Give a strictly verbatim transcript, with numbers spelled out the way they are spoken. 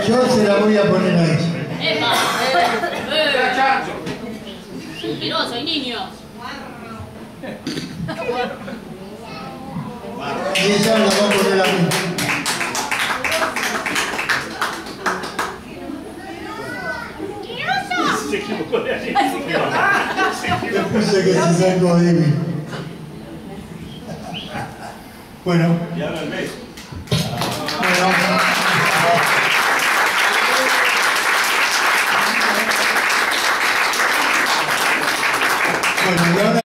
Yo se la voy a poner a ella. ¡Epa! ¡Eh! ¡Chacho! Mentiroso, hay niños. Y ella la va a poner a mí. Se equivocó de allí. Le puse que se sacó de mí. Bueno. Y ahora el beso. Bueno. Bueno, y ahora